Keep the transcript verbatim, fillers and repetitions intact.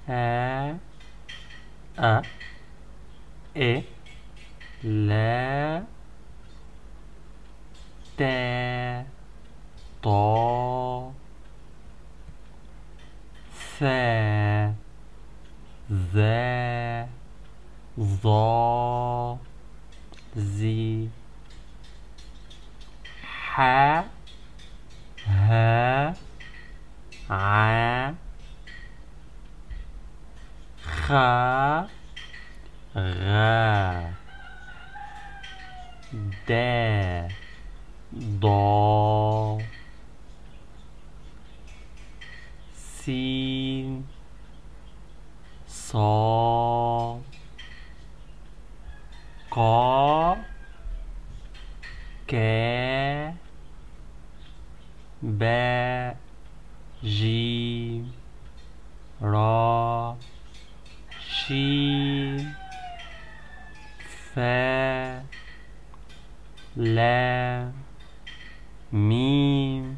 ا ا ا لا تا طا ثا ذا ظا زي ح ها ع خا غا دا ضا سين صا قا كا با جيم را شين فا لام ميم